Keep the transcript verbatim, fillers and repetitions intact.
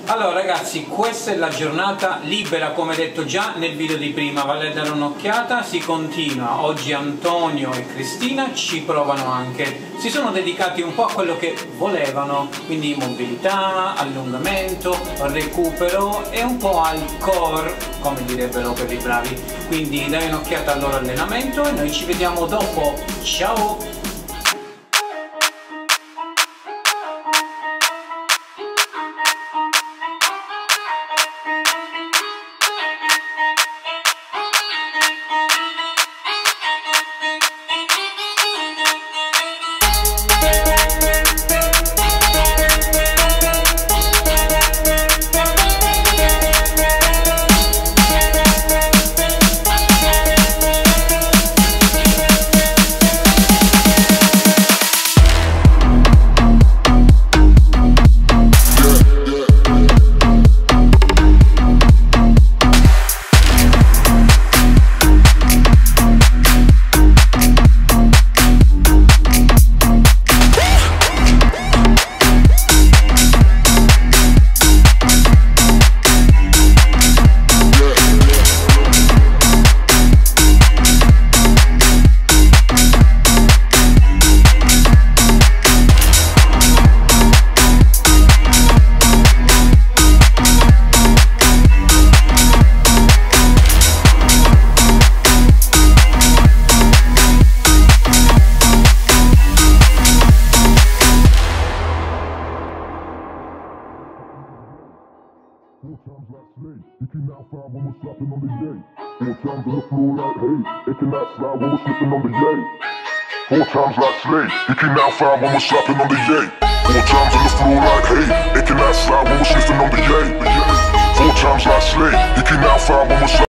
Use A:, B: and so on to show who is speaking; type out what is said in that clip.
A: Allora ragazzi, questa è la giornata libera, come detto già nel video di prima, vale a dare un'occhiata, si continua. Oggi Antonio e Cristina ci provano anche, si sono dedicati un po' a quello che volevano, quindi mobilità, allungamento, recupero e un po' al core, come direbbero per i bravi. Quindi dai un'occhiata al loro allenamento e noi ci vediamo dopo, ciao!
B: Four times like Slade, you cannot fly when we're slapping on the yay. Four times on the floor like hey, it cannot slide when we're slipping on the yay. Four times like Slade, you cannot fly when we're slapping on the yay. Four times on the floor like hey, it cannot slide when we're slipping on the yay. Four times like Slade, you cannot fly when we're slapping.